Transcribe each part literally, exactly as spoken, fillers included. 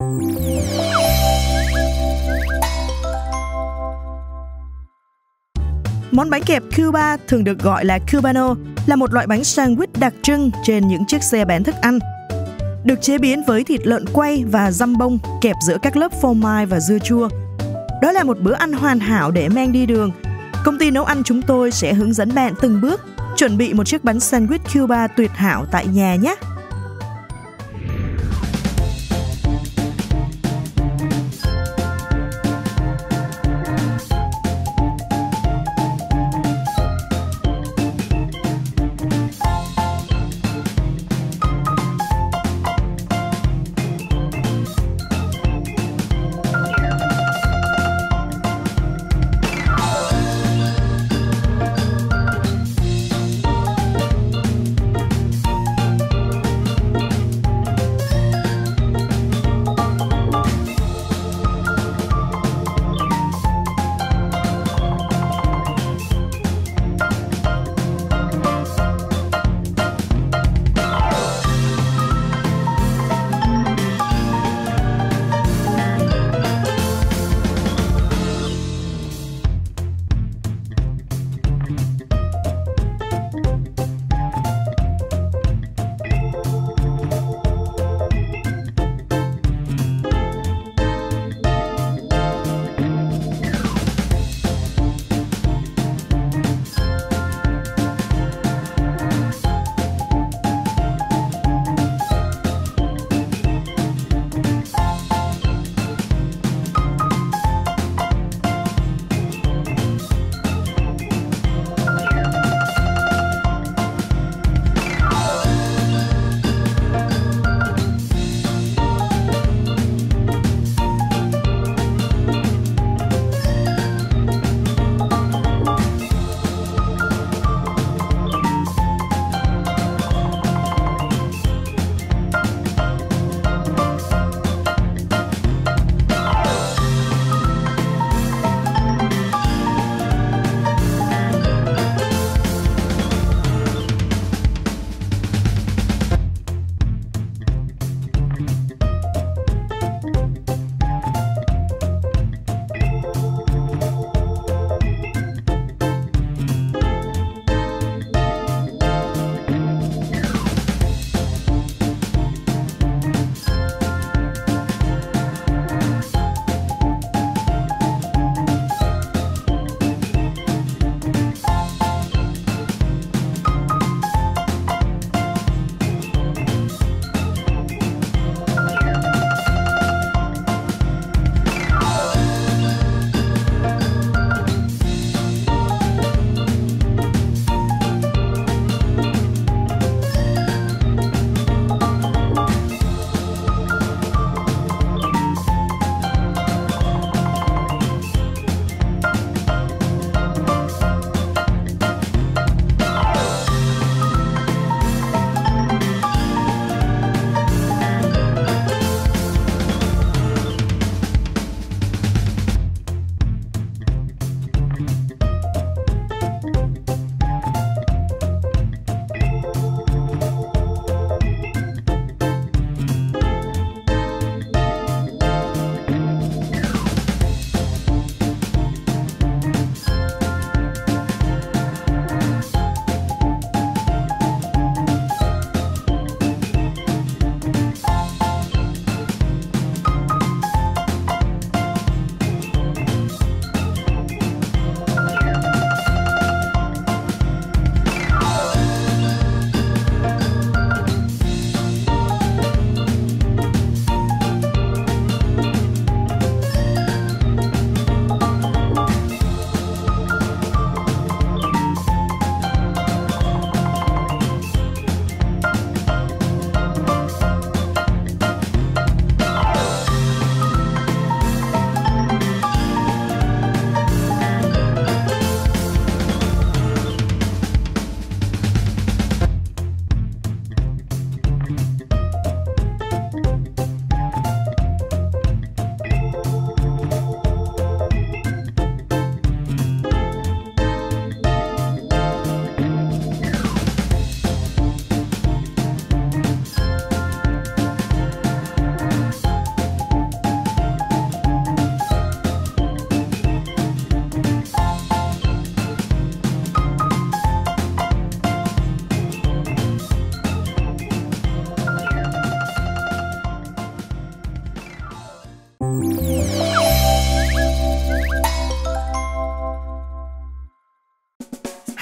Món bánh kẹp Cuba thường được gọi là Cubano là một loại bánh sandwich đặc trưng trên những chiếc xe bán thức ăn. Được chế biến với thịt lợn quay và dăm bông kẹp giữa các lớp phô mai và dưa chua. Đó là một bữa ăn hoàn hảo để mang đi đường. Công ty nấu ăn chúng tôi sẽ hướng dẫn bạn từng bước chuẩn bị một chiếc bánh sandwich Cuba tuyệt hảo tại nhà nhé.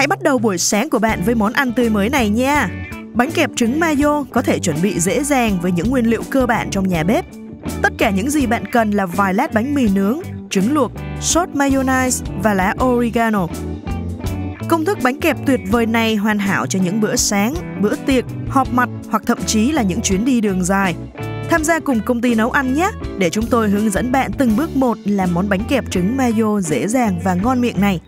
bắt đầu buổi sáng của bạn với món ăn tươi mới này nha. Bánh kẹp trứng mayo có thể chuẩn bị dễ dàng với những nguyên liệu cơ bản trong nhà bếp. Tất cả những gì bạn cần là vài lát bánh mì nướng, trứng luộc, sốt mayonnaise và lá oregano. Công thức bánh kẹp tuyệt vời này hoàn hảo cho những bữa sáng, bữa tiệc, họp mặt hoặc thậm chí là những chuyến đi đường dài. Tham gia cùng công ty nấu ăn nhé, để chúng tôi hướng dẫn bạn từng bước một làm món bánh kẹp trứng mayo dễ dàng và ngon miệng này.